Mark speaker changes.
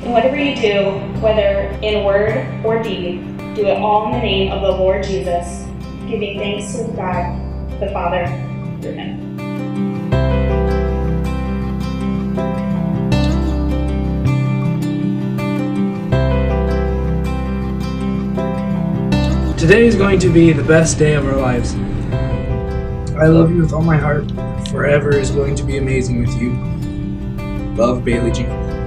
Speaker 1: And whatever you do, whether in word or deed, do it all in the name of the Lord Jesus, giving thanks to God the Father through him.
Speaker 2: Today is going to be the best day of our lives. I love you with all my heart. Forever is going to be amazing with you. Love, Bailey Jean.